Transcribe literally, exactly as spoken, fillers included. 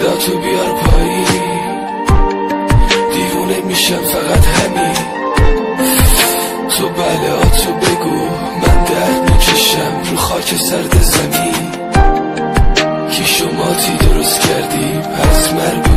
صدا تو بیار پایین، دیوونه میشم فقط همین. تو بله تو بگو من درد میکشم رو خاک سرد زمین. کی شماتی درست کردیم از مرگ